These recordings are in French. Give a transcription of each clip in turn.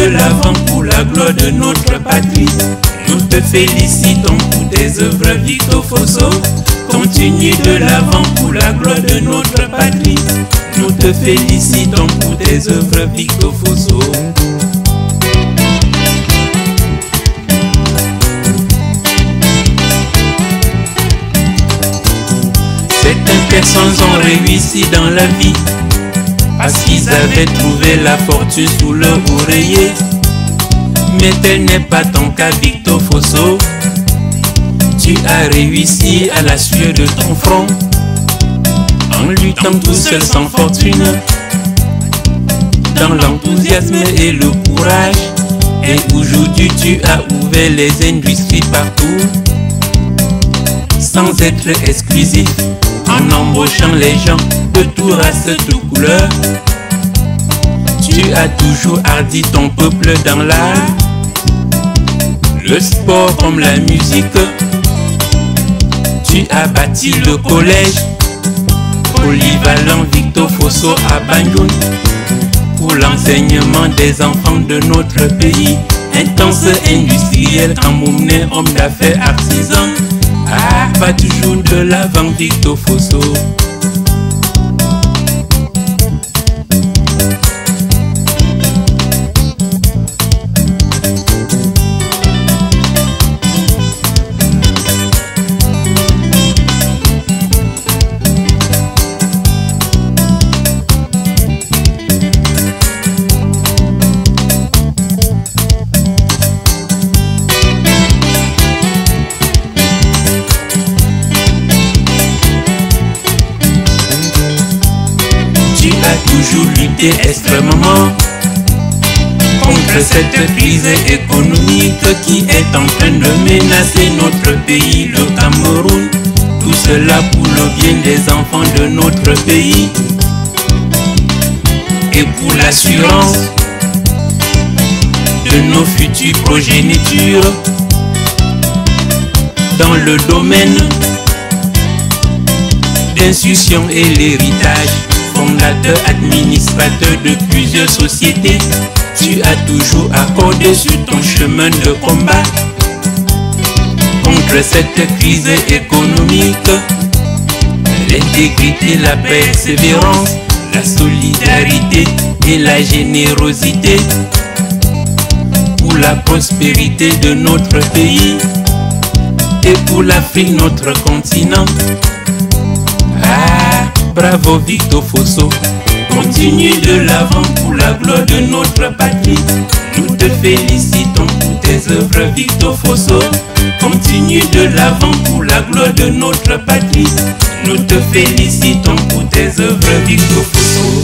l'avant pour la gloire de notre patrie. Nous te félicitons pour tes œuvres, Victor Fosso. Continue de l'avant pour la gloire de notre patrie. Nous te félicitons pour tes œuvres, Victor Fosso. Certaines personnes ont réussi dans la vie parce qu'ils avaient trouvé la fortune sous leur oreiller. Mais tel n'est pas ton cas, Victor Fosso. Tu as réussi à la sueur de ton front, en luttant tout seul sans fortune, dans l'enthousiasme et le courage. Et aujourd'hui tu as ouvert les industries partout, sans être exclusif, en embauchant les gens de toute race, de toute couleur. Tu as toujours hardi ton peuple dans l'art, le sport comme la musique. Tu as bâti le collège polyvalent Victor Fosso à Banjul pour l'enseignement des enfants de notre pays. Intense industriel, Camerounais, homme d'affaires, artisan. Ah, pas toujours de l'avant, Victor Fosso. Toujours lutter extrêmement contre cette crise économique qui est en train de menacer notre pays, le Cameroun. Tout cela pour le bien des enfants de notre pays et pour l'assurance de nos futures progénitures dans le domaine d'instruction et l'héritage. Fondateur, administrateur de plusieurs sociétés, tu as toujours accordé sur ton chemin de combat contre cette crise économique l'intégrité, la persévérance, la solidarité et la générosité pour la prospérité de notre pays et pour l'Afrique, notre continent. Bravo Victor Fosso, continue de l'avant pour la gloire de notre patrie. Nous te félicitons pour tes œuvres, Victor Fosso. Continue de l'avant pour la gloire de notre patrie. Nous te félicitons pour tes œuvres, Victor Fosso.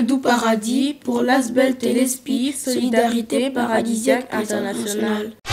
doux paradis pour l'Asbel Téléspi, Solidarité Paradisiaque Internationale.